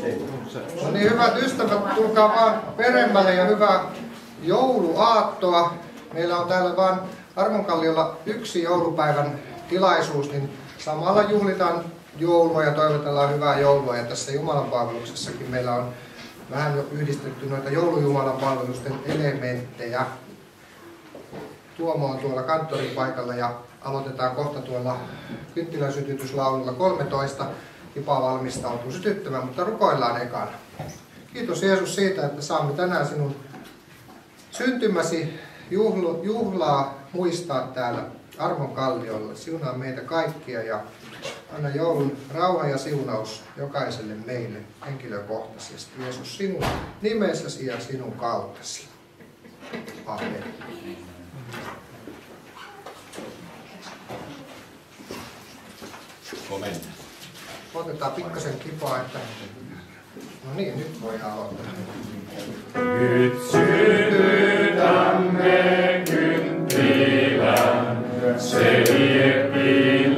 No niin, hyvät ystävät, tulkaa vaan peremmälle ja hyvää jouluaattoa. Meillä on täällä vaan Armonkalliolla yksi joulupäivän tilaisuus, niin samalla juhlitaan joulua ja toivotellaan hyvää joulua. Ja tässä Jumalanpalveluksessakin meillä on vähän jo yhdistetty noita joulujumalanpalvelusten elementtejä. Tuomo on tuolla kanttoripaikalla ja aloitetaan kohta tuolla kynttilänsytytyslaululla 13. Kipa valmistautuu sytyttämään, mutta rukoillaan ekana. Kiitos Jeesus siitä, että saamme tänään sinun syntymäsi juhlaa muistaa täällä Armonkalliolla. Siunaa meitä kaikkia ja anna joulun rauha ja siunaus jokaiselle meille henkilökohtaisesti. Jeesus, sinun nimessäsi ja sinun kauttasi. Amen. Otetaan pikkasen kipaa, että... No niin, nyt voidaan aloittaa. Nyt sytytämme kynttilän, se lieppi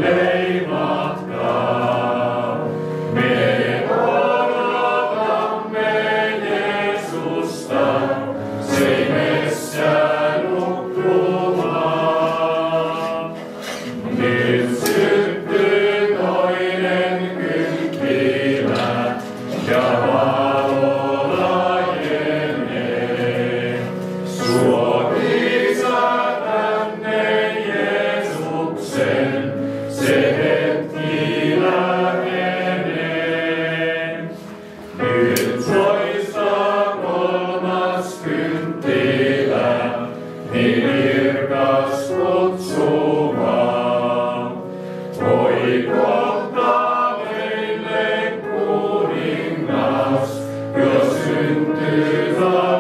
leimattaa. Me odotamme Jeesusta, seimessä nukkumaan. Nyt syttyy toinen kynttilä ja valo laajenee. Suotisa tänne Jeesuksen, se hetki lähenee. Nyt soista kolmas kynttilä, niin kirkas kutsumaan. Oi kohta meille kuningas, jo syntyy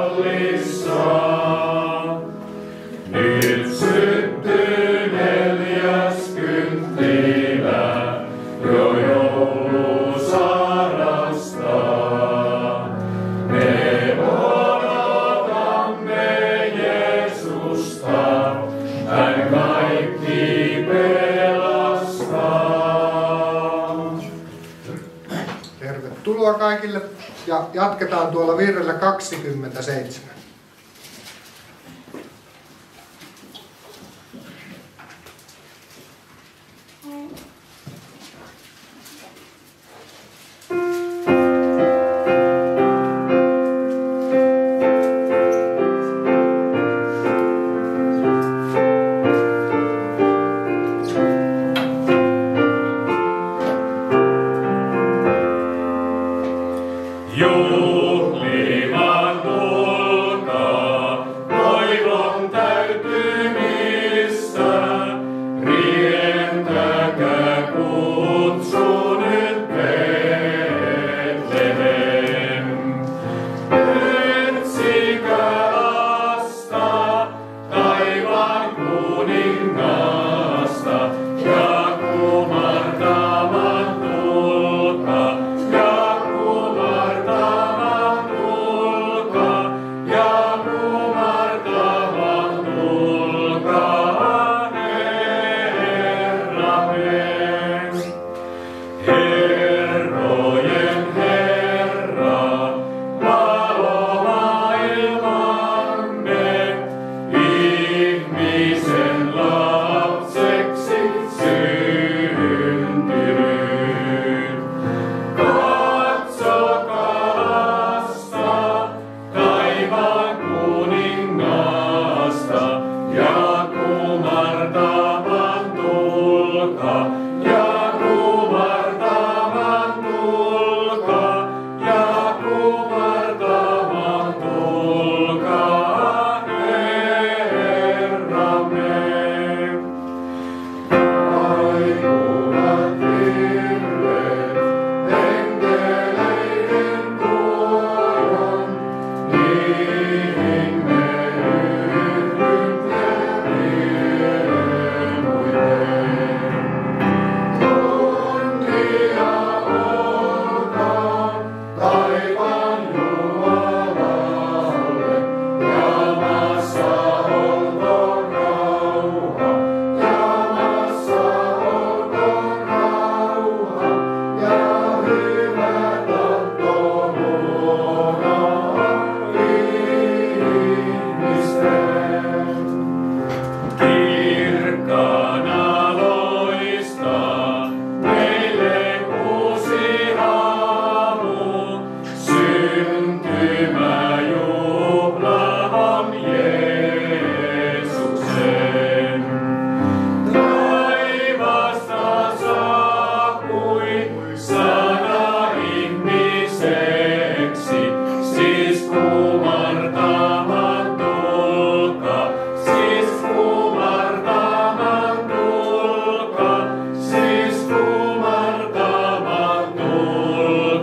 tallissaan. Nyt syttyy neljäs kynttilä, jo joulu sarastaa. Me odotamme Jeesusta, hän kaikki pelastaa. Tervetuloa kaikille ja jatketaan tuolla virrellä 27. Juhlimaan tulkaa, toivon täytymistä. Rientäkää kutsu nyt Betlehem. Etsikää lasta, taivaan kuningasta, ja kumartamaan tulkaa, ja kumartamaan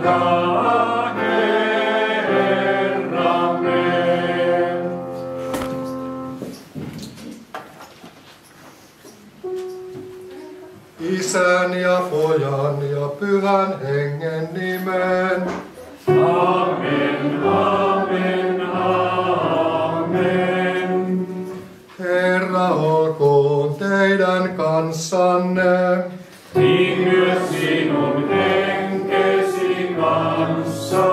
auta Herramme. Isän ja Pojan ja Pyhän Hengen nimeen. Amen, amen, amen. Herra olkoon teidän kanssanne. Niin myös sinun henkesi kanssa.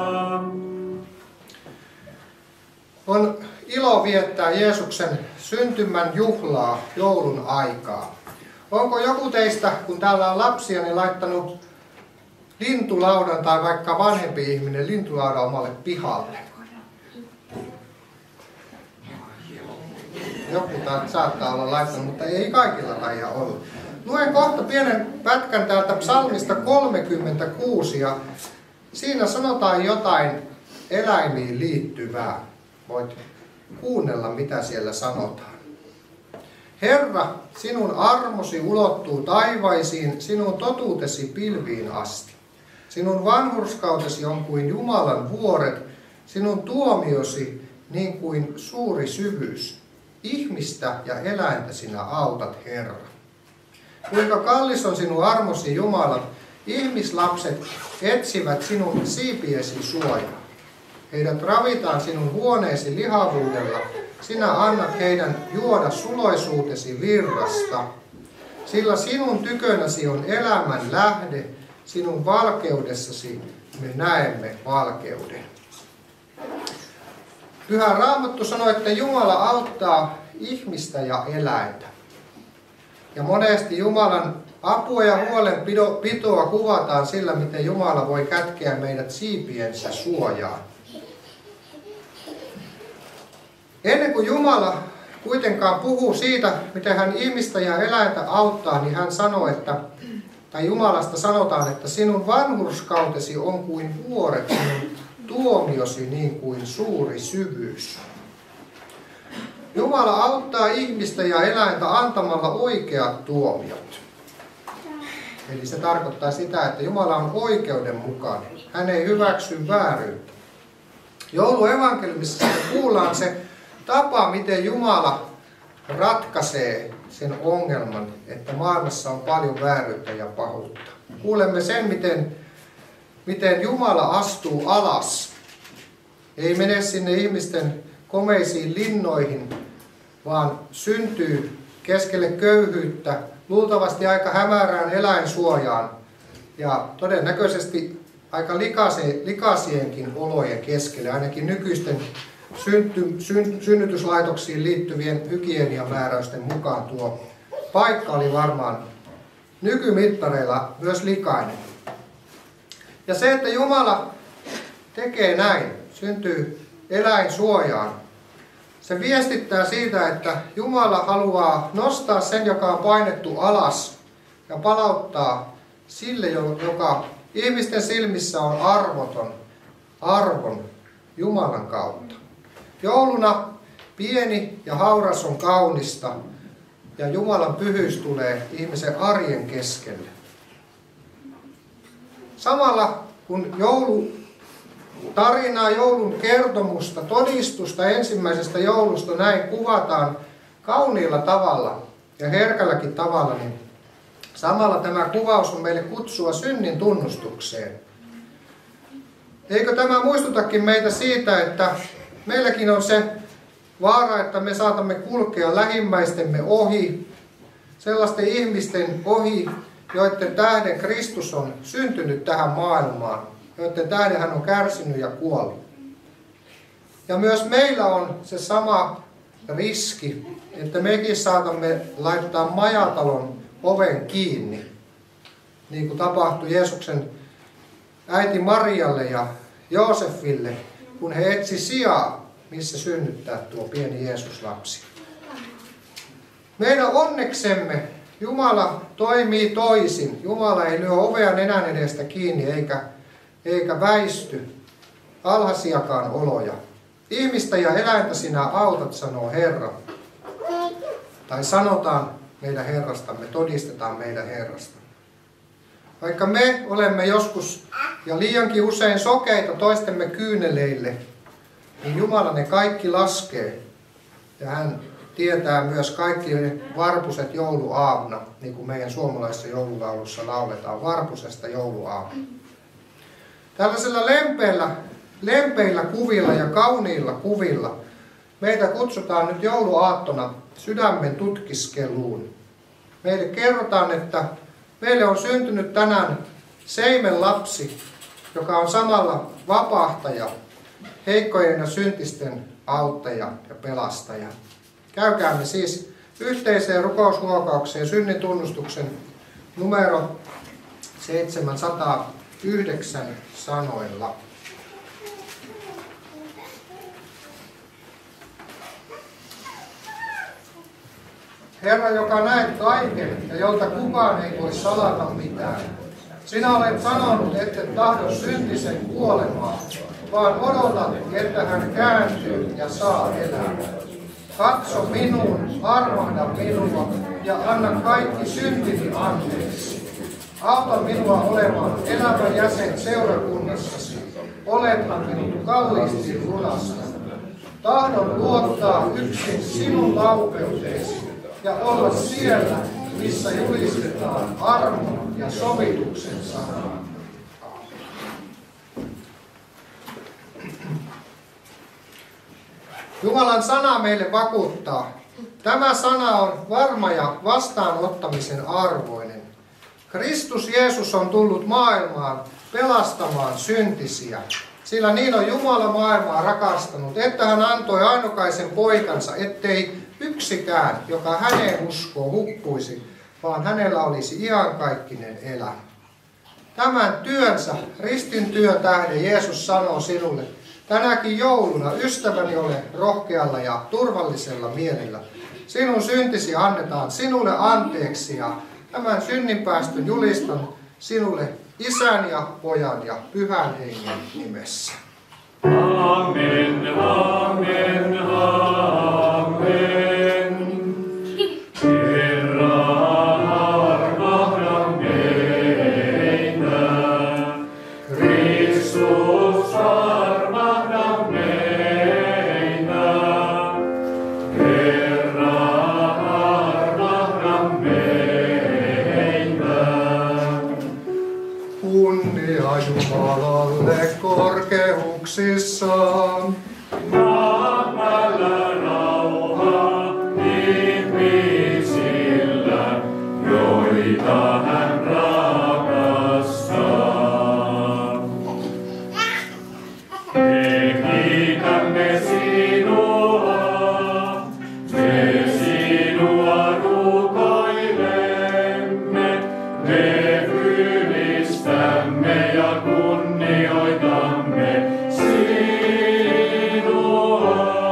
On ilo viettää Jeesuksen syntymän juhlaa joulun aikaa. Onko joku teistä, kun täällä on lapsia, niin laittanut lintulaudan tai vaikka vanhempi ihminen lintulaudan omalle pihalle? Joku saattaa olla laittanut, mutta ei kaikilla taida olla. Luen kohta pienen pätkän täältä psalmista 36 ja siinä sanotaan jotain eläimiin liittyvää. Voit kuunnella, mitä siellä sanotaan. Herra, sinun armosi ulottuu taivaisiin, sinun totuutesi pilviin asti. Sinun vanhurskautesi on kuin Jumalan vuoret, sinun tuomiosi niin kuin suuri syvyys. Ihmistä ja eläintä sinä autat, Herra. Kuinka kallis on sinun armosi, Jumala, ihmislapset etsivät sinun siipiesi suojaa. Heidät ravitaan sinun huoneesi lihavuudella, sinä annat heidän juoda suloisuutesi virrasta. Sillä sinun tykönäsi on elämän lähde, sinun valkeudessasi me näemme valkeuden. Pyhä Raamattu sanoi, että Jumala auttaa ihmistä ja eläintä. Ja monesti Jumalan apua ja huolenpitoa kuvataan sillä, miten Jumala voi kätkeä meidät siipiensä suojaan. Ennen kuin Jumala kuitenkaan puhuu siitä, miten hän ihmistä ja eläintä auttaa, niin hän sanoo, tai Jumalasta sanotaan, että sinun vanhurskautesi on kuin vuoret, sinun tuomiosi niin kuin suuri syvyys. Jumala auttaa ihmistä ja eläintä antamalla oikeat tuomiot. Eli se tarkoittaa sitä, että Jumala on oikeudenmukainen. Hän ei hyväksy vääryyttä. Jouluevankeliumissa kuullaan se tapa, miten Jumala ratkaisee sen ongelman, että maailmassa on paljon vääryyttä ja pahuutta. Kuulemme sen, miten Jumala astuu alas. Ei mene sinne ihmisten komeisiin linnoihin, vaan syntyy keskelle köyhyyttä, luultavasti aika hämärään eläinsuojaan ja todennäköisesti aika likaisienkin olojen keskelle, ainakin nykyisten synnytyslaitoksiin liittyvien hygieniamääräysten mukaan tuo paikka oli varmaan nykymittareilla myös likainen. Ja se, että Jumala tekee näin, syntyy eläinsuojaan, se viestittää siitä, että Jumala haluaa nostaa sen, joka on painettu alas ja palauttaa sille, joka ihmisten silmissä on arvon Jumalan kautta. Jouluna pieni ja hauras on kaunista ja Jumalan pyhyys tulee ihmisen arjen keskelle. Samalla kun joulutarinaa, joulun kertomusta, todistusta ensimmäisestä joulusta näin kuvataan kauniilla tavalla ja herkälläkin tavalla, niin samalla tämä kuvaus on meille kutsua synnin tunnustukseen. Eikö tämä muistutakin meitä siitä, että meilläkin on se vaara, että me saatamme kulkea lähimmäistemme ohi, sellaisten ihmisten ohi, joiden tähden Kristus on syntynyt tähän maailmaan, joiden tähden hän on kärsinyt ja kuollut. Ja myös meillä on se sama riski, että mekin saatamme laittaa majatalon oven kiinni, niin kuin tapahtui Jeesuksen äiti Marialle ja Joosefille, kun he etsi sijaa, missä synnyttää tuo pieni Jeesuslapsi. Meidän onneksemme Jumala toimii toisin. Jumala ei lyö ovea nenän edestä kiinni eikä väisty alhaisiakaan oloja. Ihmistä ja eläintä sinä autat, sanoo Herra. Tai sanotaan meidän Herrastamme, todistetaan meidän Herrasta. Vaikka me olemme joskus ja liiankin usein sokeita toistemme kyyneleille, niin Jumala ne kaikki laskee. Ja hän tietää myös kaikki ne varpuset jouluaamuna, niin kuin meidän suomalaisessa joululaulussa lauletaan, varpusesta jouluaamuna. Tällaisilla lempeillä kuvilla ja kauniilla kuvilla meitä kutsutaan nyt jouluaattona sydämen tutkiskeluun. Meille kerrotaan, että meille on syntynyt tänään seimen lapsi, joka on samalla vapahtaja, heikkojen ja syntisten auttaja ja pelastaja. Käykäämme siis yhteiseen rukoushuokaukseen synnin tunnustuksen numero 709 sanoilla. Herra, joka näet kaiken ja jolta kukaan ei voi salata mitään. Sinä olet sanonut, että tahdo syntisen kuolemaa, vaan odotat, että hän kääntyy ja saa elää. Katso minuun, armahda minua ja anna kaikki syntini anteeksi. Auta minua olemaan elävä jäsen seurakunnassasi. Olethan minut kalliisti lunastanut. Tahdon luottaa yksin sinun laupeuteesi ja olla siellä, missä julistetaan armon ja sovituksen sanaa. Jumalan sana meille vakuuttaa. Tämä sana on varma ja vastaanottamisen arvoinen. Kristus Jeesus on tullut maailmaan pelastamaan syntisiä. Sillä niin on Jumala maailmaa rakastanut, että hän antoi ainokaisen poikansa, ettei yksikään, joka häneen uskoo, hukkuisi, vaan hänellä olisi iankaikkinen elämä. Tämän työnsä, ristin työn tähden Jeesus sanoo sinulle, tänäkin jouluna ystäväni ole rohkealla ja turvallisella mielellä. Sinun syntisi annetaan sinulle anteeksi ja tämän synninpäästön julistan sinulle Isän ja Pojan ja Pyhän Hengen nimessä. Amen, amen, amen. Herra, armahda meitä. Kristus, armahda meitä. Herra, armahda meitä. Kunnia Jumalalle korkeuksissaan. Maapallolla rauha ihmisillä, joita hän rakastaa. Me kiitämme sinua, me sinua rukoilemme, me ylistämme ja kunnioitamme sinua.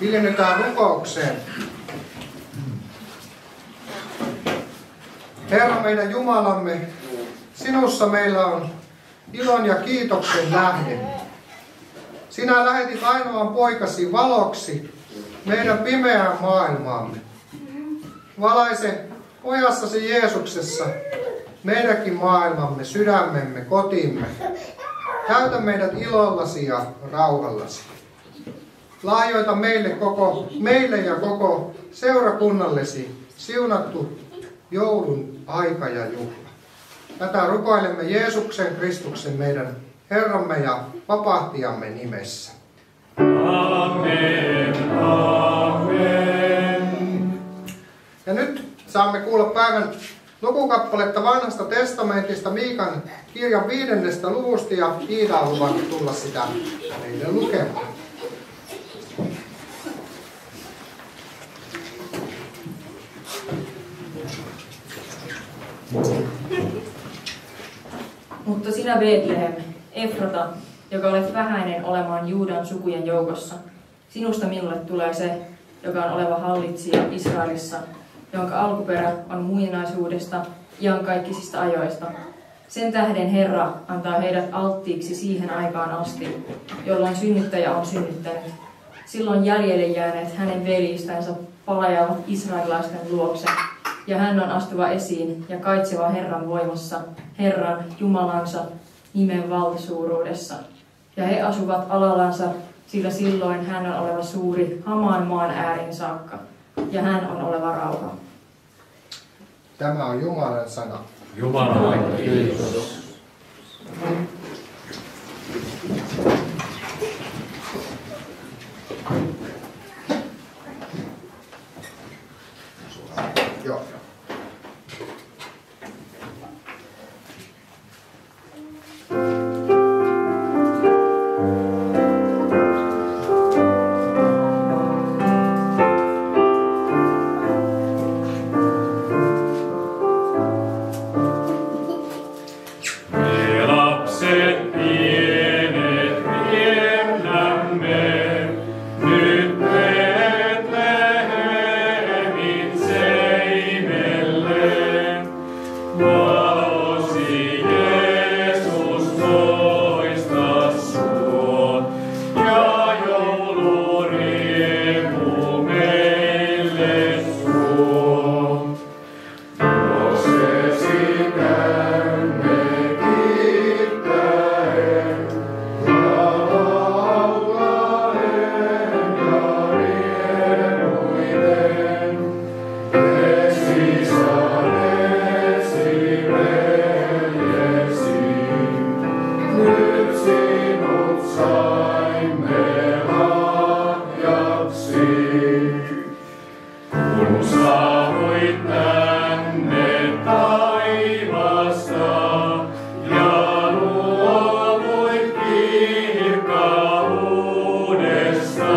Hiljennytään rukoukseen. Herra meidän Jumalamme, sinussa meillä on ilon ja kiitoksen lähde. Sinä lähetit ainoan poikasi valoksi meidän pimeään maailmaamme. Valaise pojassasi Jeesuksessa meidänkin maailmamme, sydämemme, kotimme. Täytä meidät ilollasi ja rauhallasi. Lahjoita meille ja koko seurakunnallesi siunattu joulun aika ja juhla. Tätä rukoilemme Jeesuksen Kristuksen meidän Herramme ja vapahtajamme nimessä. Amen, amen. Ja nyt saamme kuulla päivän lukukappaletta Vanhasta testamentista Miikan kirjan 5. luvusta ja Iida on luvannut tulla sitä meille lukemaan. Mutta sinä Betlehem, Efrata, joka olet vähäinen olemaan Juudan sukujen joukossa, sinusta minulle tulee se, joka on oleva hallitsija Israelissa, jonka alkuperä on muinaisuudesta, iankaikkisista ajoista. Sen tähden Herra antaa heidät alttiiksi siihen aikaan asti, jolloin synnyttäjä on synnyttänyt. Silloin jäljelle jääneet hänen veljistänsä palajavat israelilaisten luokse, ja hän on astuva esiin ja kaitseva Herran voimassa, Herran Jumalansa nimen valtasuuruudessa. Ja he asuvat alallansa, sillä silloin hän on oleva suuri hamaan maan äärin saakka, ja hän on oleva rauha. Tämä on Jumalan sana. Jumalalle kiitos. Joo. Me lapset pienet pienämme, nyt Betlehemin seimelle. Valosi Jeesus toista suot, ja jouluriemu meille suo. Nousesi tänne kiittäen, ja laulaen ja riemuiten. Esisadesi veljesi, nyt sinut saimme lahjaksi. Kun saavuit tänne taivasta ja luovuit kirkkaudesta,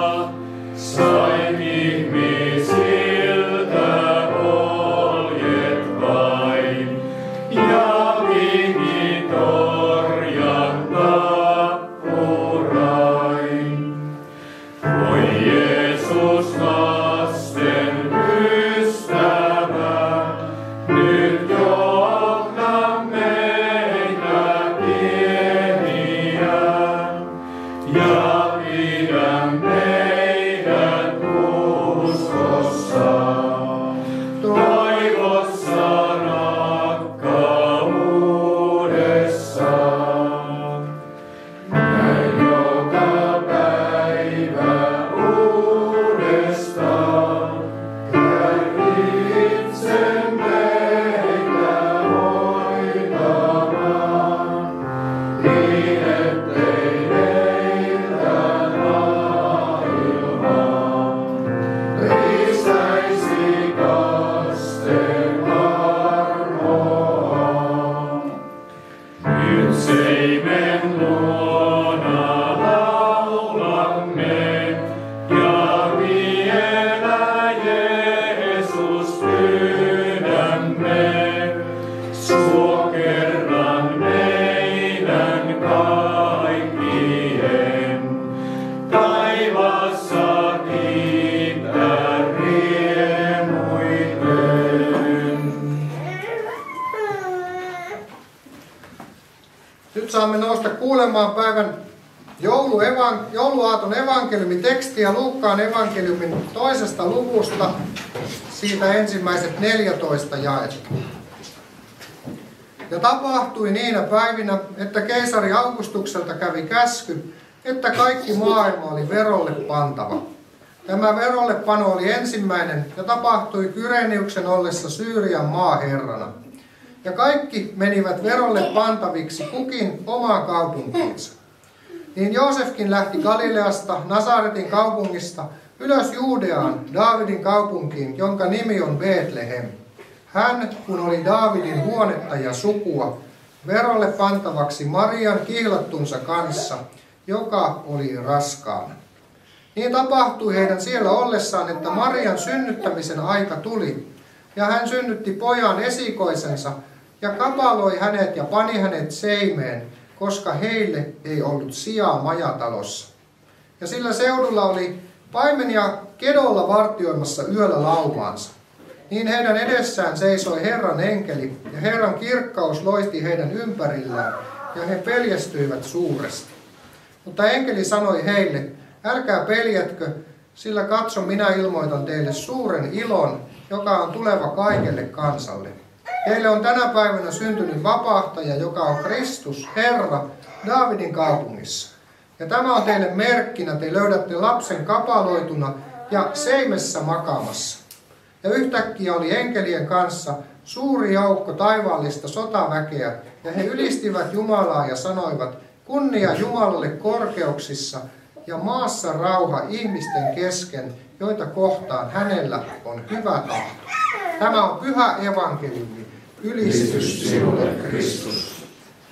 sait ihmisiltä oljet vain ja vihit orjan tappurain. Oi Jeesus, lasten ystävä, nyt johda meitä pieniä ja pidä meidät uskossa, toivossa rakkaudessa. Näin joka päivä uudestaan, kärvitse meitä hoitamaan, niin ettei meiltä maailmaa riistäisi kasten armoa. Nyt seimen luona laulamme, ja vielä Jeesus pyydämme. Suo kerran meidän kaikkien, taivassakin Nyt saamme nousta kuulemaan päivän jouluaaton evankeliumitekstiä Luukkaan evankeliumin 2. luvusta, siitä ensimmäiset 14 jaetta. Ja tapahtui niinä päivinä, että keisari Augustukselta kävi käsky, että kaikki maailma oli verolle pantava. Tämä verollepano oli ensimmäinen ja tapahtui Kyreniuksen ollessa Syyrian maaherrana. Ja kaikki menivät verolle pantaviksi kukin omaan kaupunkiinsa. Niin Joosefkin lähti Galileasta, Nasaretin kaupungista, ylös Juudeaan, Daavidin kaupunkiin, jonka nimi on Betlehem. Hän, kun oli Daavidin huonetta ja sukua, verolle pantavaksi Marian kihlattunsa kanssa, joka oli raskaana. Niin tapahtui heidän siellä ollessaan, että Marian synnyttämisen aika tuli, ja hän synnytti pojan esikoisensa, ja kapaloi hänet ja pani hänet seimeen, koska heille ei ollut sijaa majatalossa. Ja sillä seudulla oli paimenia kedolla vartioimassa yöllä laumaansa. Niin heidän edessään seisoi Herran enkeli, ja Herran kirkkaus loisti heidän ympärillään, ja he peljästyivät suuresti. Mutta enkeli sanoi heille, älkää peljätkö, sillä katso, minä ilmoitan teille suuren ilon, joka on tuleva kaikelle kansalle. Teille on tänä päivänä syntynyt vapahtaja, joka on Kristus, Herra, Daavidin kaupungissa. Ja tämä on teille merkkinä, te löydätte lapsen kapaloituna ja seimessä makaamassa. Ja yhtäkkiä oli enkelien kanssa suuri joukko taivaallista sotaväkeä, ja he ylistivät Jumalaa ja sanoivat, kunnia Jumalalle korkeuksissa ja maassa rauha ihmisten kesken, joita kohtaan hänellä on hyvä tahto. Tämä on pyhä evankeliumi. Ylistys sinulle, Kristus.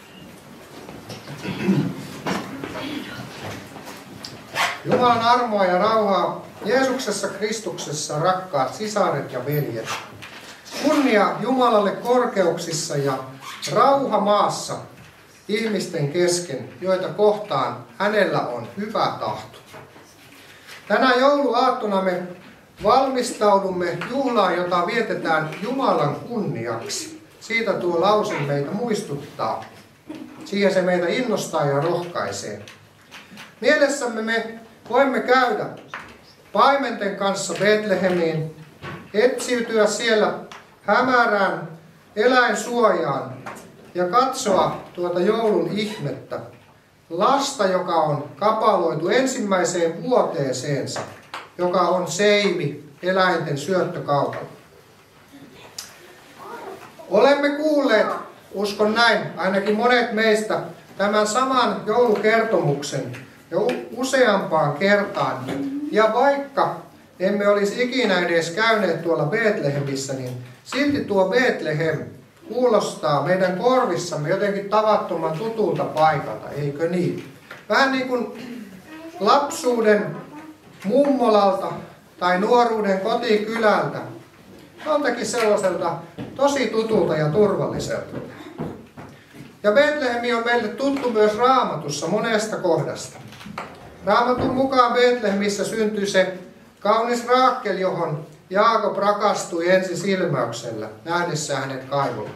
Jumalan armoa ja rauhaa Jeesuksessa Kristuksessa, rakkaat sisaret ja veljet. Kunnia Jumalalle korkeuksissa ja rauha maassa ihmisten kesken, joita kohtaan hänellä on hyvä tahto. Tänä jouluaattona me valmistaudumme juhlaan, jota vietetään Jumalan kunniaksi. Siitä tuo lause meitä muistuttaa. Siihen se meitä innostaa ja rohkaisee. Mielessämme me voimme käydä paimenten kanssa Betlehemiin, etsiytyä siellä hämärään eläinsuojaan ja katsoa tuota joulun ihmettä. Lasta, joka on kapaloitu ensimmäiseen vuoteeseensa, joka on seimi eläinten syöttökaupalla. Olemme kuulleet, uskon näin, ainakin monet meistä, tämän saman joulukertomuksen jo useampaan kertaan. Ja vaikka emme olisi ikinä edes käyneet tuolla Betlehemissä, niin silti tuo Betlehem kuulostaa meidän korvissamme jotenkin tavattoman tutulta paikalta, eikö niin? Vähän niin kuin lapsuuden mummolalta tai nuoruuden kotikylältä, joltakin sellaiselta tosi tutulta ja turvalliselta. Ja Betlehem on meille tuttu myös Raamatussa monesta kohdasta. Raamatun mukaan Betlehemissä syntyi se kaunis Raakel, johon Jaakob rakastui ensi silmäyksellä, nähdessään hänet kaivolla.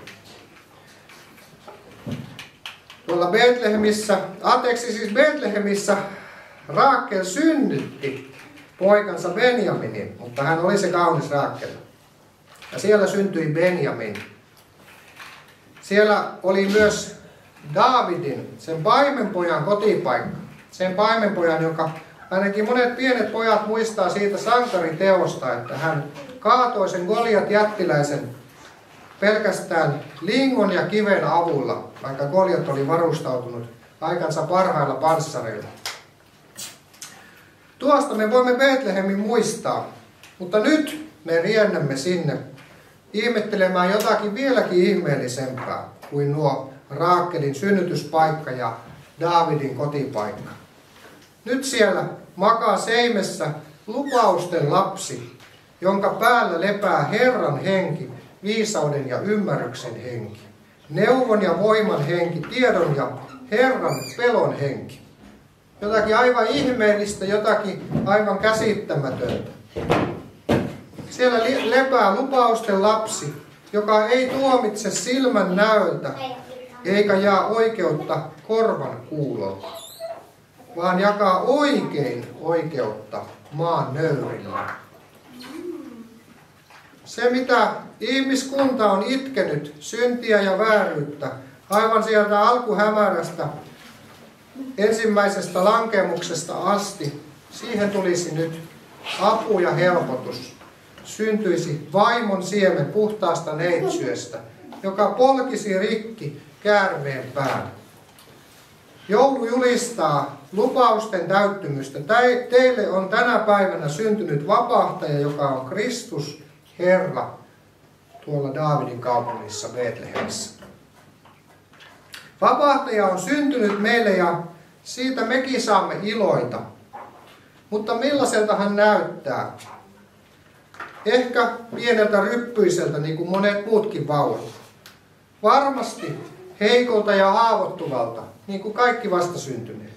Tuolla Betlehemissä Raakel synnytti poikansa Benjaminin, mutta hän oli se kaunis Raakel. Ja siellä syntyi Benjamin. Siellä oli myös Daavidin, sen paimenpojan kotipaikka. Sen paimenpojan, joka ainakin monet pienet pojat muistaa siitä sankariteosta, että hän kaatoi sen Goliat jättiläisen pelkästään lingon ja kiven avulla, vaikka Goliat oli varustautunut aikansa parhailla panssareilla. Tuosta me voimme Betlehemin muistaa, mutta nyt me riennämme sinne ihmettelemään jotakin vieläkin ihmeellisempää kuin nuo Raakelin synnytyspaikka ja Daavidin kotipaikka. Nyt siellä makaa seimessä lupausten lapsi, jonka päällä lepää Herran henki, viisauden ja ymmärryksen henki, neuvon ja voiman henki, tiedon ja Herran pelon henki. Jotakin aivan ihmeellistä, jotakin aivan käsittämätöntä. Siellä lepää lupausten lapsi, joka ei tuomitse silmän näöltä, eikä jaa oikeutta korvan kuulolta, vaan jakaa oikein oikeutta maan nöyrillä. Se, mitä ihmiskunta on itkenyt, syntiä ja vääryyttä, aivan sieltä alkuhämärästä, ensimmäisestä lankemuksesta asti, siihen tulisi nyt apu ja helpotus. Syntyisi vaimon siemen puhtaasta neitsyöstä, joka polkisi rikki käärmeen pään. Joulu julistaa lupausten täyttymystä. Teille on tänä päivänä syntynyt vapahtaja, joka on Kristus, Herra, tuolla Daavidin kaupungissa Betlehemissä. Vapahtaja on syntynyt meille ja siitä mekin saamme iloita. Mutta millaiselta hän näyttää? Ehkä pieneltä ryppyiseltä, niin kuin monet muutkin vauvat. Varmasti heikolta ja haavoittuvalta, niin kuin kaikki vastasyntyneet.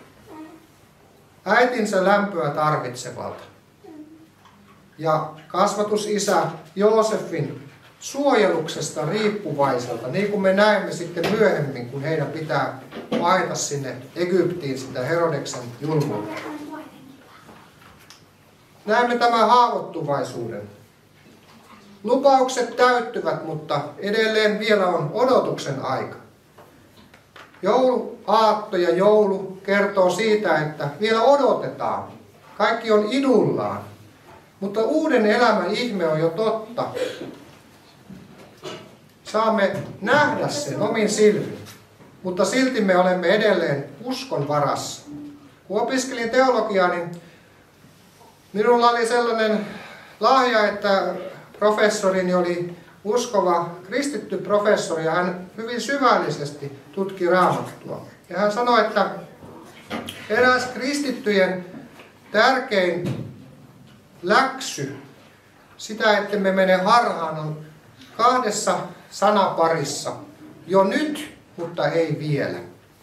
Äitinsä lämpöä tarvitsevalta. Ja kasvatusisä Joosefin suojeluksesta riippuvaiselta, niin kuin me näemme sitten myöhemmin, kun heidän pitää paeta sinne Egyptiin sitä Herodeksen julmuutta. Näemme tämän haavoittuvaisuuden. Lupaukset täyttyvät, mutta edelleen vielä on odotuksen aika. Jouluaatto ja joulu kertoo siitä, että vielä odotetaan. Kaikki on idullaan. Mutta uuden elämän ihme on jo totta. Saamme nähdä sen omin silmin, mutta silti me olemme edelleen uskon varassa. Kun opiskelin teologiaa, niin minulla oli sellainen lahja, että professorini oli uskova kristitty professori ja hän hyvin syvällisesti tutki Raamattua. Ja hän sanoi, että eräs kristittyjen tärkein läksy, sitä että me mene harhaan, on kahdessa sanaparissa. Jo nyt, mutta ei vielä.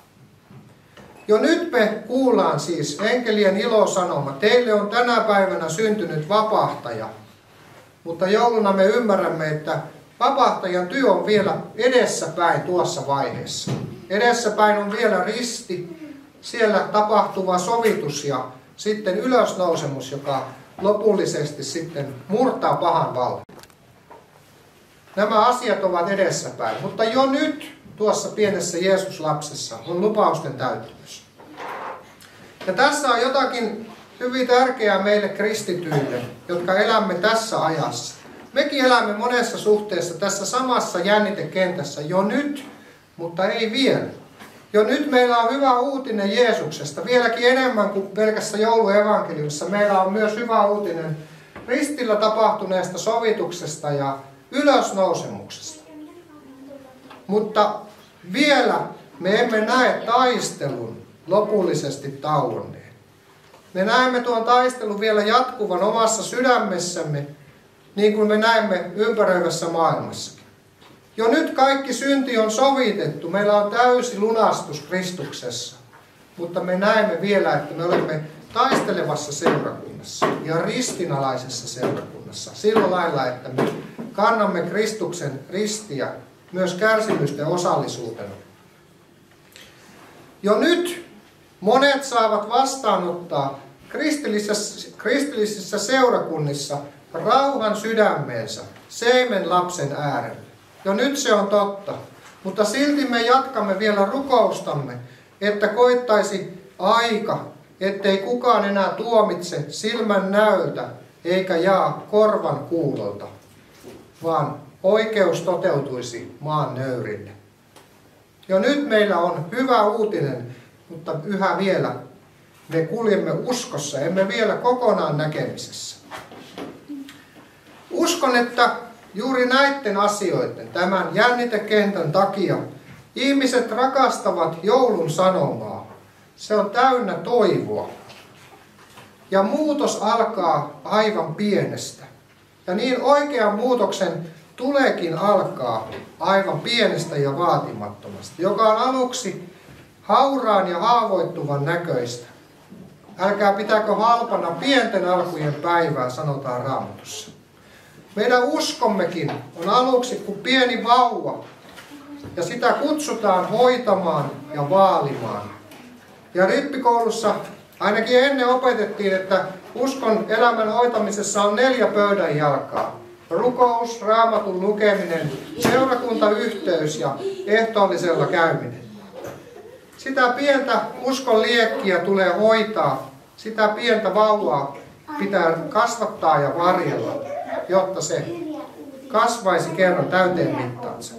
Jo nyt me kuullaan siis enkelien ilosanoma. Teille on tänä päivänä syntynyt vapahtaja. Mutta jouluna me ymmärrämme, että vapahtajan työ on vielä edessäpäin tuossa vaiheessa. Edessäpäin on vielä risti, siellä tapahtuva sovitus ja sitten ylösnousemus, joka lopullisesti sitten murtaa pahan vallan. Nämä asiat ovat edessäpäin, mutta jo nyt tuossa pienessä Jeesus-lapsessa on lupausten täyttymys. Ja tässä on jotakin hyvin tärkeää meille kristityille, jotka elämme tässä ajassa. Mekin elämme monessa suhteessa tässä samassa jännitekentässä jo nyt, mutta ei vielä. Jo nyt meillä on hyvä uutinen Jeesuksesta. Vieläkin enemmän kuin pelkässä jouluevankeliumissa meillä on myös hyvä uutinen ristillä tapahtuneesta sovituksesta ja ylösnousemuksesta. Mutta vielä me emme näe taistelun lopullisesti tauonneen. Me näemme tuon taistelun vielä jatkuvan omassa sydämessämme, niin kuin me näemme ympäröivässä maailmassakin. Jo nyt kaikki synti on sovitettu, meillä on täysi lunastus Kristuksessa, mutta me näemme vielä, että me olemme taistelevassa seurakunnassa ja ristinalaisessa seurakunnassa sillä lailla, että me kannamme Kristuksen ristiä myös kärsimysten osallisuutena. Jo nyt monet saavat vastaanottaa kristillisissä seurakunnissa rauhan sydämeensä seimen lapsen äärelle. Jo nyt se on totta, mutta silti me jatkamme vielä rukoustamme, että koittaisi aika, ettei kukaan enää tuomitse silmän näöltä eikä jaa korvan kuulolta, vaan oikeus toteutuisi maan nöyrille. Jo nyt meillä on hyvä uutinen, mutta yhä vielä me kuljemme uskossa, emme vielä kokonaan näkemisessä. Uskon, että juuri näiden asioiden, tämän jännitekentän takia, ihmiset rakastavat joulun sanomaa. Se on täynnä toivoa. Ja muutos alkaa aivan pienestä. Ja niin oikean muutoksen tuleekin alkaa aivan pienestä ja vaatimattomasta, joka on aluksi hauraan ja haavoittuvan näköistä. Älkää pitäkö halpana pienten alkujen päivää, sanotaan Raamatussa. Meidän uskommekin on aluksi kuin pieni vauva ja sitä kutsutaan hoitamaan ja vaalimaan. Ja rippikoulussa ainakin ennen opetettiin, että uskon elämän hoitamisessa on 4 pöydän jalkaa. Rukous, raamatun lukeminen, seurakuntayhteys ja ehtoollisella käyminen. Sitä pientä uskon liekkiä tulee hoitaa, sitä pientä vauvaa pitää kasvattaa ja varjella, jotta se kasvaisi kerran täyteen mittaansa.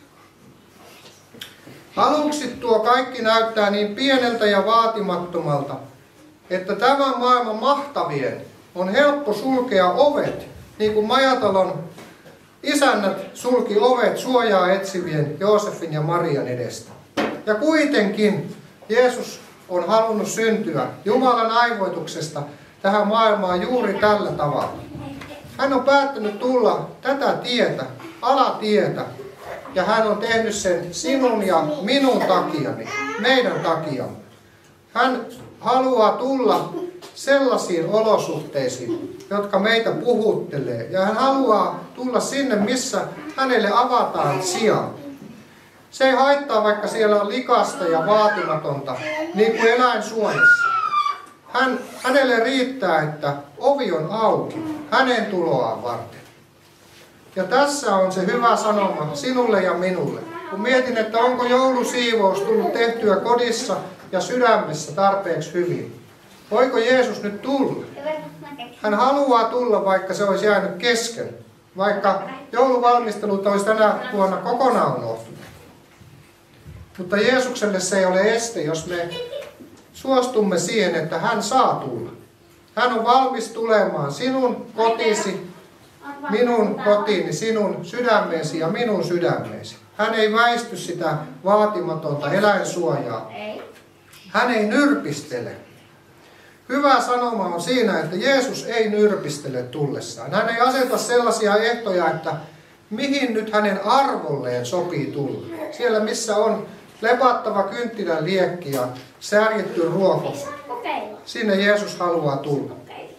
Aluksi tuo kaikki näyttää niin pieneltä ja vaatimattomalta, että tämän maailman mahtavien on helppo sulkea ovet, niin kuin Majatalon isännät sulki ovet suojaa etsivien Joosefin ja Marian edestä. Ja kuitenkin Jeesus on halunnut syntyä Jumalan aivoituksesta tähän maailmaan juuri tällä tavalla. Hän on päättänyt tulla tätä tietä, alatietä, ja hän on tehnyt sen sinun ja minun takiani, meidän takiamme. Hän haluaa tulla sellaisiin olosuhteisiin, jotka meitä puhuttelee. Ja hän haluaa tulla sinne, missä hänelle avataan sija. Se ei haittaa, vaikka siellä on likasta ja vaatimatonta, niin kuin eläinsuojassa. Hänelle riittää, että ovi on auki, hänen tuloaan varten. Ja tässä on se hyvä sanoma sinulle ja minulle. Kun mietin, että onko joulusiivous tullut tehtyä kodissa ja sydämessä tarpeeksi hyvin. Voiko Jeesus nyt tulla? Hän haluaa tulla, vaikka se olisi jäänyt kesken. Vaikka jouluvalmistelut olisi tänä vuonna kokonaan unohtunut. Mutta Jeesukselle se ei ole este, jos me suostumme siihen, että hän saa tulla. Hän on valmis tulemaan sinun kotisi, minun kotiini, sinun sydämeesi ja minun sydämeesi. Hän ei väisty sitä vaatimatonta eläinsuojaa. Hän ei nyrpistele. Hyvä sanoma on siinä, että Jeesus ei nyrpistele tullessaan. Hän ei aseta sellaisia ehtoja, että mihin nyt hänen arvolleen sopii tulla. Siellä missä on lepattava kynttilän liekki ja särjetty ruoko, sinne Jeesus haluaa tulla.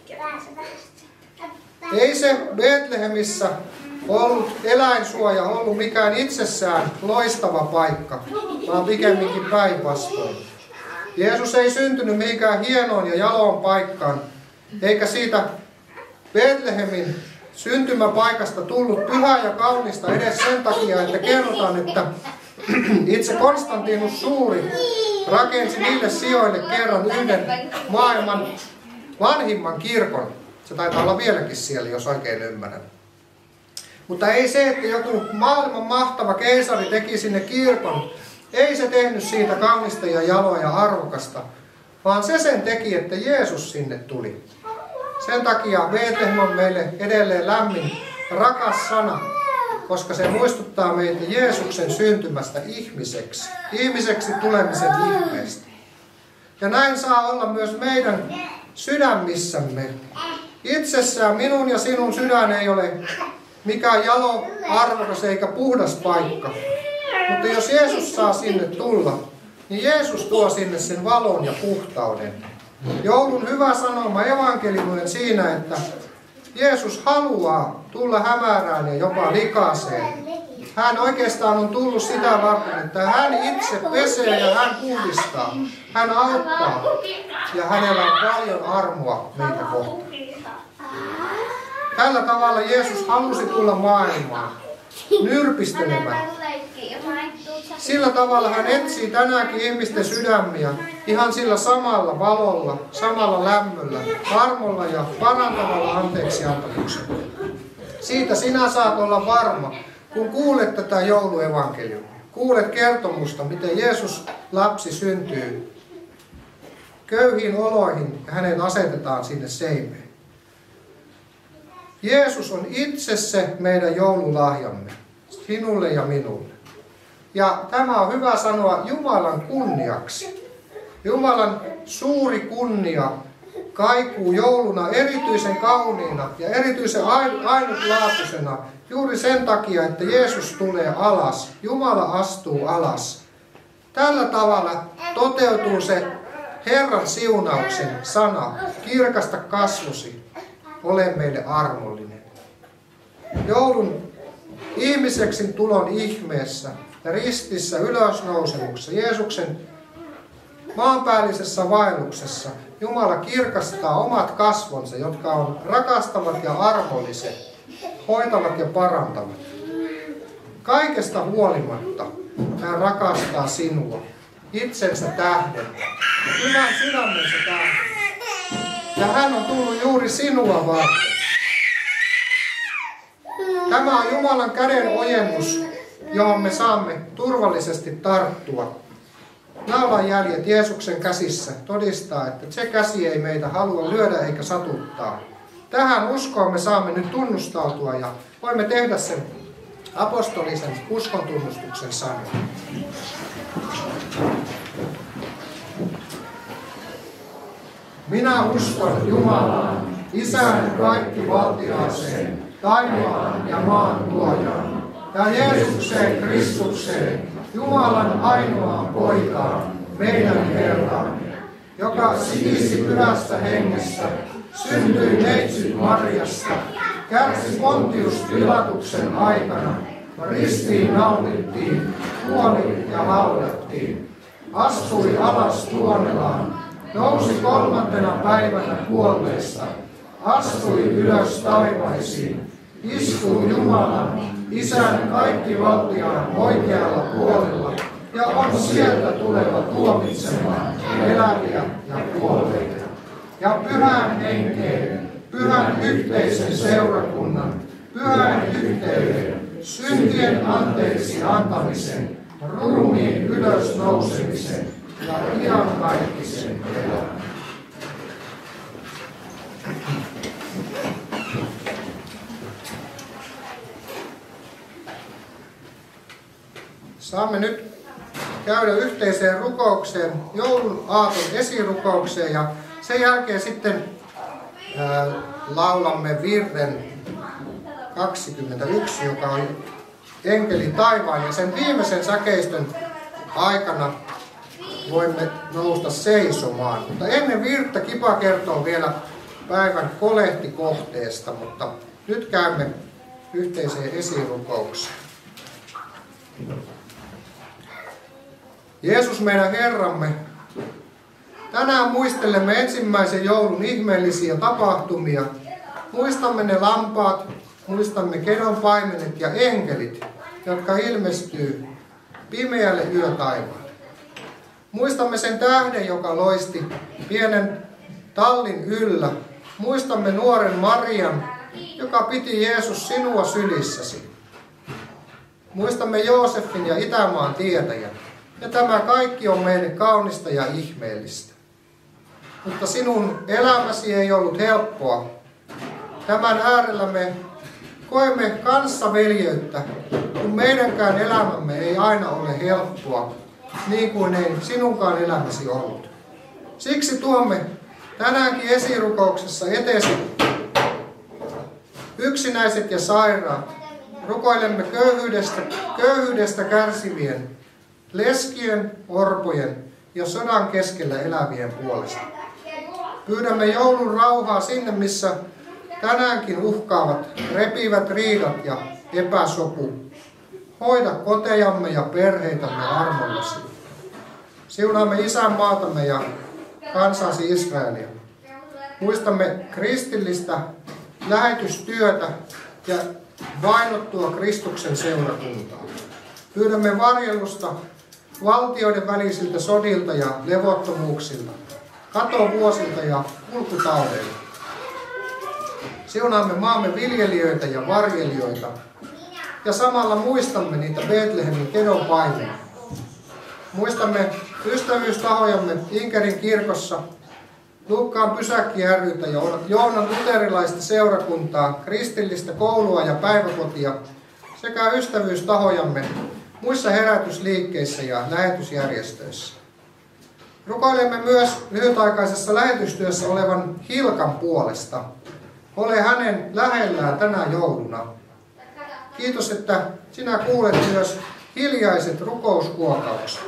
Ei se Betlehemissä ollut eläinsuoja ollut mikään itsessään loistava paikka, vaan pikemminkin päinvastoin. Jeesus ei syntynyt mihinkään hienoon ja jaloon paikkaan, eikä siitä Betlehemin syntymäpaikasta tullut pyhää ja kaunista edes sen takia, että kerrotaan, että itse Konstantinus Suuri rakensi niille sijoille kerran yhden maailman vanhimman kirkon. Se taitaa olla vieläkin siellä, jos oikein ymmärrän. Mutta ei se, että joku maailman mahtava keisari teki sinne kirkon, ei se tehnyt siitä kaunista ja jaloa ja arvokasta, vaan se sen teki, että Jeesus sinne tuli. Sen takia Betlehem on meille edelleen lämmin, rakas sana, koska se muistuttaa meitä Jeesuksen syntymästä ihmiseksi, ihmiseksi tulemisen ihmeestä. Ja näin saa olla myös meidän sydämissämme. Itsessään minun ja sinun sydän ei ole mikään jalo, arvokas eikä puhdas paikka. Mutta jos Jeesus saa sinne tulla, niin Jeesus tuo sinne sen valon ja puhtauden. Joulun hyvä sanoma evankeliumien siinä, että Jeesus haluaa tulla hämärään ja jopa likaiseen. Hän oikeastaan on tullut sitä varten, että hän itse pesee ja hän puhdistaa. Hän auttaa ja hänellä on paljon armoa meitä kohtaan. Tällä tavalla Jeesus halusi tulla maailmaan nyrpistelemään. Sillä tavalla hän etsii tänäänkin ihmisten sydämiä ihan sillä samalla valolla, samalla lämmöllä, armolla ja parantavalla anteeksiantamuksella. Siitä sinä saat olla varma, kun kuulet tätä jouluevankeliumia. Kuulet kertomusta, miten Jeesus lapsi syntyy köyhiin oloihin ja hänen asetetaan sinne seimeen. Jeesus on itse se meidän joululahjamme, sinulle ja minulle. Ja tämä on hyvä sanoa Jumalan kunniaksi. Jumalan suuri kunnia kaikuu jouluna erityisen kauniina ja erityisen ainutlaatuisena juuri sen takia, että Jeesus tulee alas. Jumala astuu alas. Tällä tavalla toteutuu se Herran siunauksen sana, kirkasta kasvosi, ole meille armollinen. Joulun ihmiseksi tulon ihmeessä ja ristissä ylösnousemuksessa, Jeesuksen maanpäällisessä vaelluksessa, Jumala kirkastaa omat kasvonsa, jotka on rakastavat ja armolliset, hoitavat ja parantavat. Kaikesta huolimatta hän rakastaa sinua, itsensä tähden, hyvän sydämensä tähden. Ja hän on tullut juuri sinua varten. Tämä on Jumalan käden ojennus, johon me saamme turvallisesti tarttua. Naulan jäljet Jeesuksen käsissä todistaa, että se käsi ei meitä halua lyödä eikä satuttaa. Tähän uskoon me saamme nyt tunnustautua ja voimme tehdä sen apostolisen uskontunnustuksen sanon. Minä uskon Jumalaan, Isän kaikkivaltiaaseen, taivaan ja maan luojaan, ja Jeesukseen Kristukseen, Jumalan ainoaan poikaan, meidän Herraan, joka siisi pyhästä hengestä, syntyi neitsyt Marjasta, kärsi Pontius Pilatuksen aikana, ristiin naulittiin, kuoli ja haudattiin, astui alas tuonelaan, nousi 3. päivänä kuolleesta, astui ylös taivaisiin, istuu Jumalan, Isän kaikkivaltiaan oikealla puolella ja on sieltä tuleva tuomitsemaan eläviä ja kuolleita. Ja pyhän henkeen, pyhän yhteisen seurakunnan, pyhän yhteyden, syntien anteeksi antamisen, ruumiin ylösnousemisen ja iankaikkisen elämän. Saamme nyt käydä yhteiseen rukoukseen, joulun aaton esirukoukseen ja sen jälkeen sitten laulamme virren 21, joka on Enkeli taivaan, ja sen viimeisen säkeistön aikana voimme nousta seisomaan. Mutta ennen virttä Kipa kertoo vielä päivän kolehtikohteesta, mutta nyt käymme yhteiseen esirukoukseen. Jeesus meidän Herramme, tänään muistelemme ensimmäisen joulun ihmeellisiä tapahtumia. Muistamme ne lampaat, muistamme kedonpaimenet ja enkelit, jotka ilmestyy pimeälle yötaivaalle. Muistamme sen tähden, joka loisti pienen tallin yllä. Muistamme nuoren Marian, joka piti Jeesus sinua sylissäsi. Muistamme Joosefin ja Itämaan tietäjän. Ja tämä kaikki on meille kaunista ja ihmeellistä. Mutta sinun elämäsi ei ollut helppoa. Tämän äärellä me koemme kanssaveljeyttä, kun meidänkään elämämme ei aina ole helppoa, niin kuin ei sinunkaan elämäsi ollut. Siksi tuomme tänäänkin esirukouksessa eteesi yksinäiset ja sairaat. Rukoilemme köyhyydestä kärsivien, leskien, orpojen ja sodan keskellä elävien puolesta. Pyydämme joulun rauhaa sinne, missä tänäänkin uhkaavat repivät riidat ja epäsopu. Hoida kotejamme ja perheitämme armollasi. Siunaamme isänmaatamme ja kansasi Israelia. Muistamme kristillistä lähetystyötä ja vainottua Kristuksen seurakuntaa. Pyydämme varjelusta valtioiden välisiltä sodilta ja levottomuuksilta, katovuosilta ja kulkutaudeilta. Siunaamme maamme viljelijöitä ja varjelijoita ja samalla muistamme niitä Betlehemin kedonpaimenia. Muistamme ystävyystahojamme Inkerin kirkossa, Luukkaan pysäkki ry:tä ja Joonan luterilaista seurakuntaa, kristillistä koulua ja päiväkotia sekä ystävyystahojamme muissa herätysliikkeissä ja lähetysjärjestöissä. Rukoilemme myös lyhytaikaisessa lähetystyössä olevan Hilkan puolesta. Ole hänen lähellään tänä jouluna. Kiitos, että sinä kuulet myös hiljaiset rukouskuokaukset.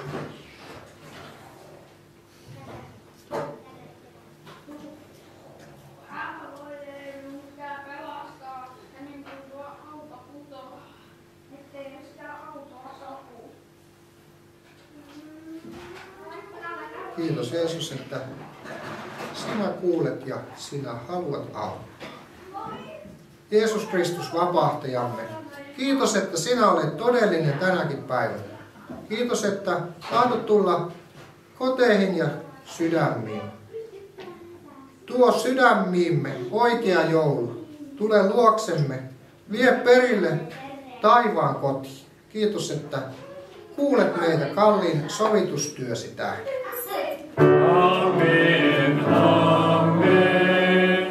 Kiitos Jeesus, että sinä kuulet ja sinä haluat auttaa. Jeesus Kristus, vapahtajamme, kiitos, että sinä olet todellinen tänäkin päivänä. Kiitos, että tahdot tulla koteihin ja sydämiin. Tuo sydämiimme oikea joulu. Tule luoksemme. Vie perille taivaan kotiin. Kiitos, että kuulet meitä kalliin sovitustyösi tähden. Amen, amen.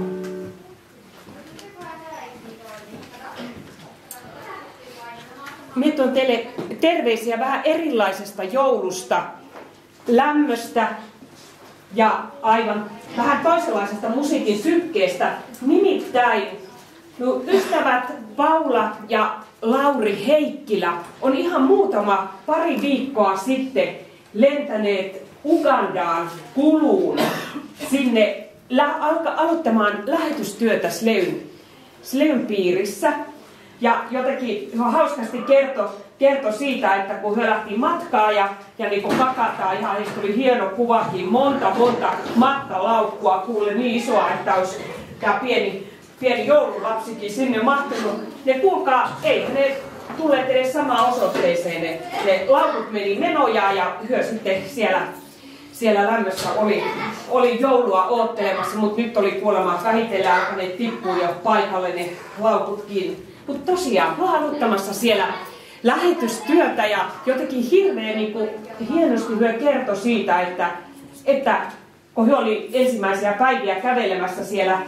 Nyt on teille terveisiä vähän erilaisesta joulusta, lämmöstä ja aivan vähän toisenlaisesta musiikin sykkeestä. Nimittäin ystävät Paula ja Lauri Heikkilä on ihan pari viikkoa sitten lentäneet Ugandaan Kuluun sinne aloittamaan lähetystyötä Sleyn piirissä. Ja jotenkin hauskasti kertoi siitä, että kun he lähti matkaa ja niin kuin pakataan, ihan heistä tuli hieno kuvakin, monta matkalaukkua, kuule niin isoa, että olisi tämä pieni joululapsikin sinne mahtunut. Ne kuulkaa, ei ne tulleet edes samaan osoitteeseen, ne laukut meni menojaan ja hyö sitten siellä lämmössä oli joulua oottelemassa, mutta nyt oli kuulemma vähitellen alkaneet tippua jo paikalle ne laukutkin. Mutta tosiaan aloittamassa siellä lähetystyötä ja jotenkin hirveän hienosti hyö kertoi siitä, että kun he oli ensimmäisiä päiviä kävelemässä siellä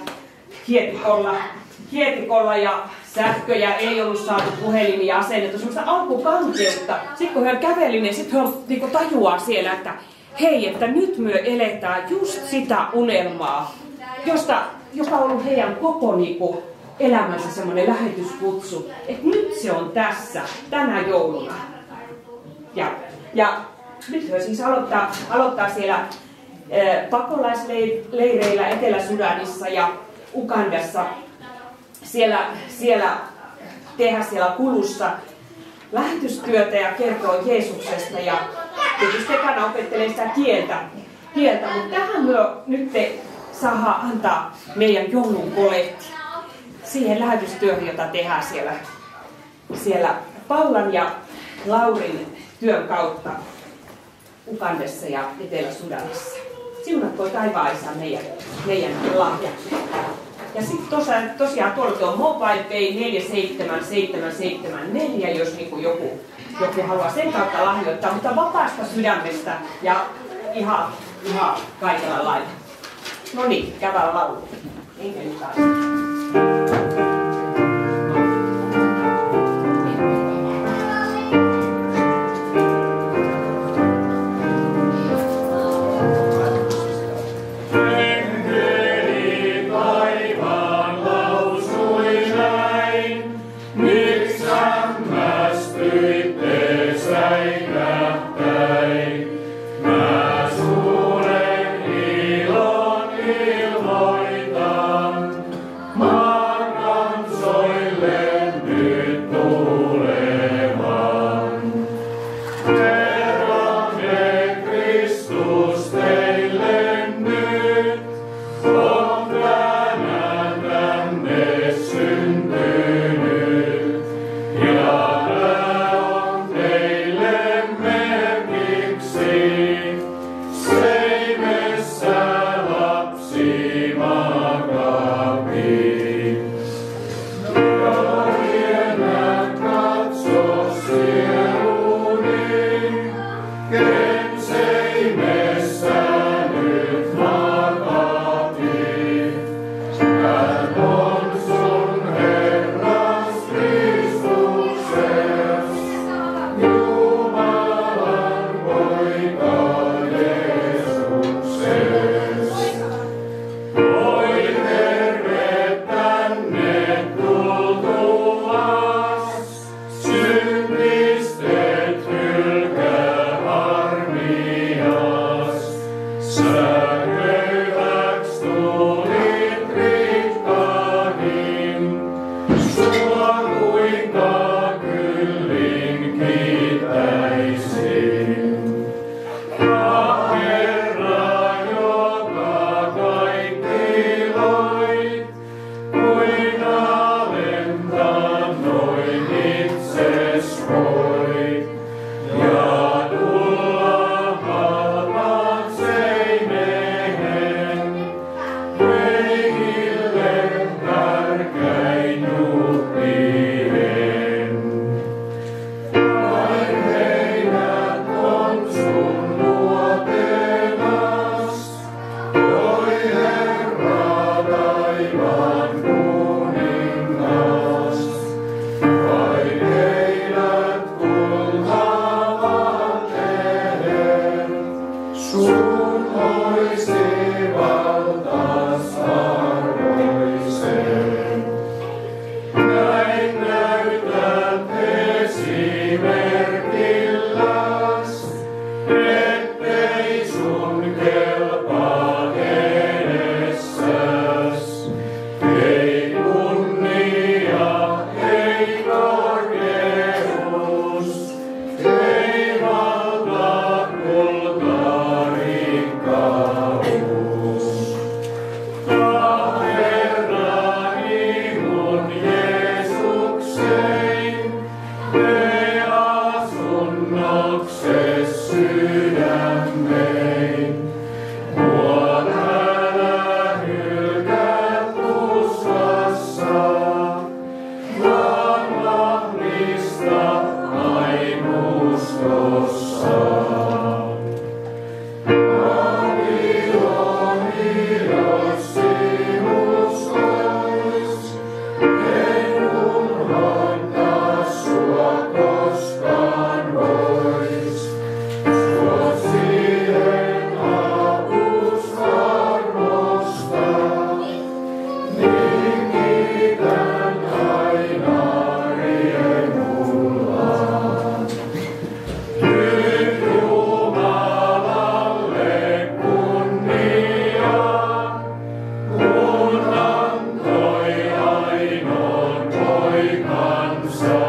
hietikolla ja sähköjä ei ollut saatu, puhelimia asennettu, semmoista alkukankeutta. Sitten kun he käveli, niin sitten he niinku tajuaa siellä, että hei, että nyt me eletään just sitä unelmaa, joka on ollut heidän koko elämänsä semmoinen lähetyskutsu, että nyt se on tässä, tänä jouluna. Ja nyt he siis aloittaa siellä pakolaisleireillä Etelä-Sudanissa ja Ugandassa siellä tehdä siellä Kulussa lähetystyötä ja kertoo Jeesuksesta ja tietysti ekana opettelee sitä kieltä, mutta tähän me nyt saadaan antaa meidän joulun kolehti siihen lähetystyöhön, jota tehdään siellä Paulan ja Laurin työn kautta Ugandassa ja Etelä-Sudanissa. Siunatkoon taivaan Isä meidän lahjamme. Ja sitten tosiaan tuolla on Mobile Pay 47774, jos joku haluaa sen kautta lahjoittaa, mutta vapaasta sydämestä ja ihan kaikella lailla. No niin, käydään lauluun. Enkelit taas. sun olisi valtas arvoiseen. Näin näytät esimerkilläs, ettei sun kelpaa edessäs. Ei kunnia, ei korkeus, ei valta, kulta, rikkaus. Ta Herrani mun Jeesuksein, me asunnokses sydämein. Mua älä hylkää uskossa, vaan vahvista ain uskossa. Avioni, jos sinus ois, en unohtaa sua koskaan vois. Suot siihen apus armosta, niin kiitän aina riemullaan. Nyt Jumalalle kunnia, kun antoi ainoan poikansa.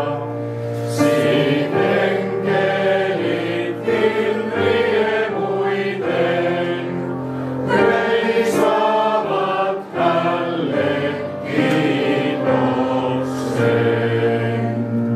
Sitten kelitkin riemuiten, veisaavat hälle kiitoksen.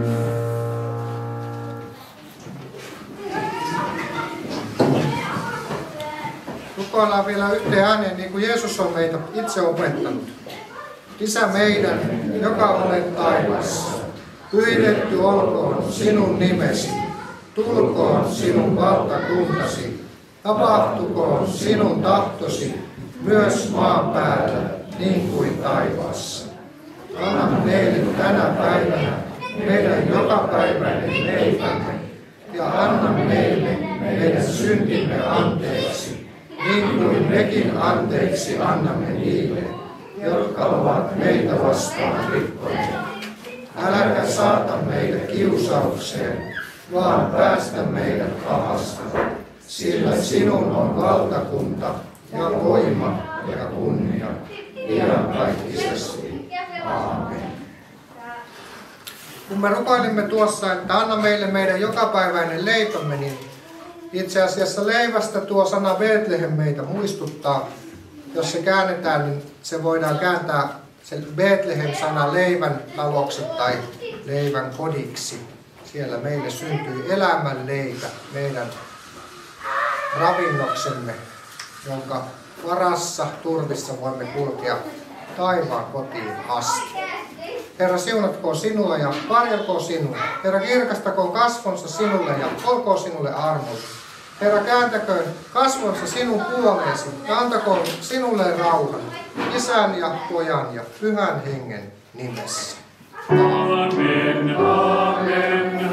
Rukoillaan vielä yhteen ääneen, niin kuin Jeesus on meitä itse opettanut. Isä meidän, joka olet taivaassa, pyhitetty olkoon sinun nimesi, tulkoon sinun valtakuntasi, tapahtukoon sinun tahtosi myös maan päällä niin kuin taivaassa. Anna meille tänä päivänä meidän jokapäiväinen leipämme ja anna meille meidän syntimme anteeksi, niin kuin mekin anteeksi annamme niille, jotka ovat meitä vastaan rikkoneet. Äläkä saata meitä kiusaukseen, vaan päästä meidät pahasta, sillä sinun on valtakunta ja voima ja kunnia iankaikkisesti. Aamen. Kun me rukoilimme tuossa, että anna meille meidän jokapäiväinen leipämme, niin itse asiassa leivästä tuo sana Betlehem meitä muistuttaa. Jos se käännetään, niin se voidaan kääntää se Betlehem-sana leivän taloksi tai leivän kodiksi. Siellä meille syntyy elämän leipä, meidän ravinnoksemme, jonka varassa, turvissa voimme kulkea taivaan kotiin asti. Herra, siunatkoon sinua ja varjelkoon sinua. Herra, kirkastakoon kasvonsa sinulle ja olkoon sinulle armollinen. Herra, kääntäköön kasvonsa sinun puoleesi ja antakoon sinulle rauhan, Isän ja Pojan ja Pyhän Hengen nimessä. Amen, amen,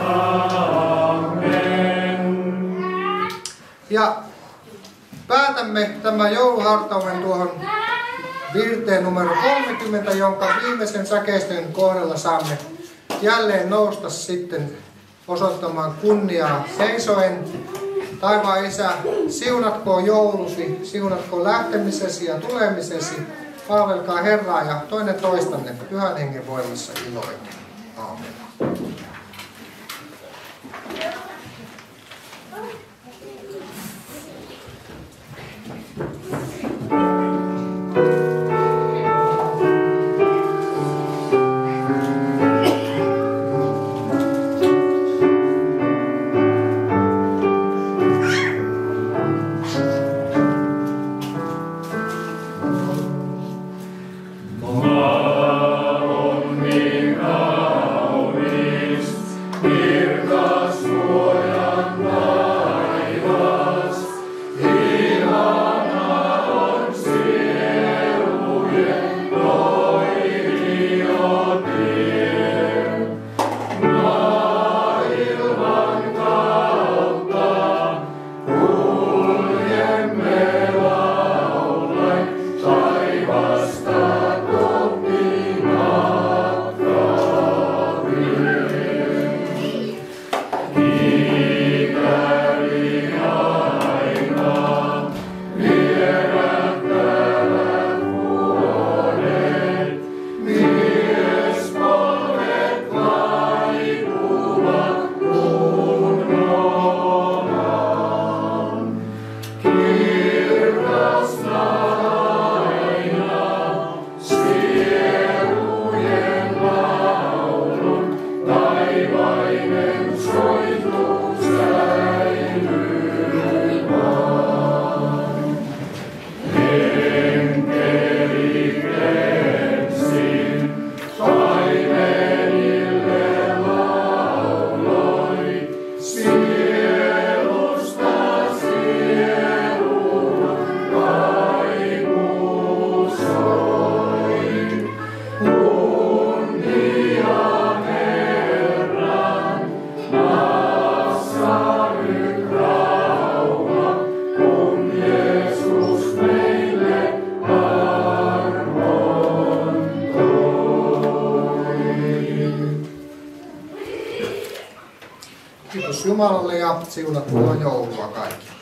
amen. Ja päätämme tämän jouluhartauden tuohon virteen numero 30, jonka viimeisen säkeistön kohdalla saamme jälleen nousta sitten osoittamaan kunniaa seisoen. Taivaan Isä, siunatkoon joulusi, siunatkoon lähtemisesi ja tulemisesi. Palvelkaa Herraa ja toinen toistanne Pyhän Hengen voimassa iloiten. Aamen. Maa on niin kaunis. Kiitos Jumalalle ja siunattua joulua kaikille.